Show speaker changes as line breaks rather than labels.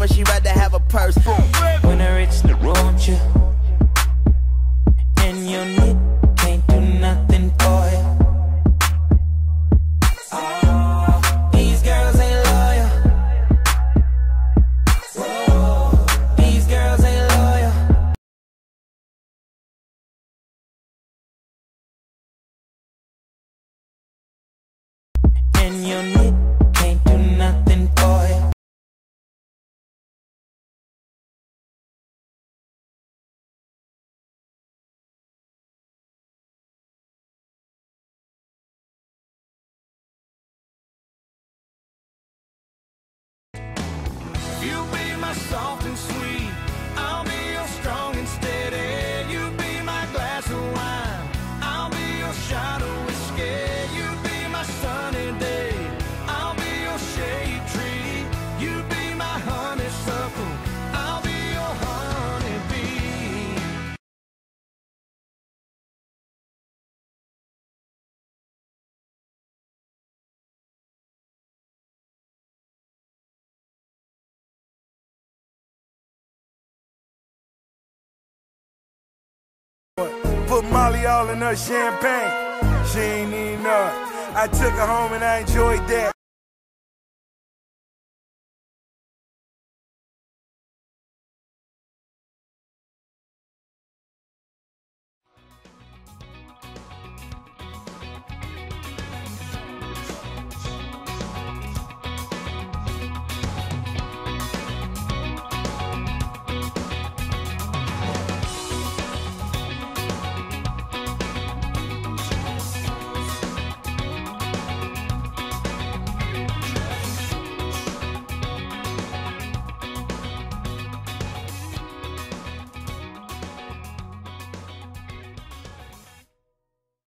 mama, she rather have a purse.
When I reach the want you, and your need can't do nothing for you. Oh, these girls ain't loyal. Whoa, these girls ain't loyal. And your need can't do nothing for you.
You be my soft and sweet, I'll be your strong and steady. You be my glass of wine, I'll be your shot of whiskey. You be my sunny day, I'll be your shade tree. You be my honeysuckle, I'll be your honeybee.
Put Molly all in her champagne. She ain't even know it. I took her home and I enjoyed that.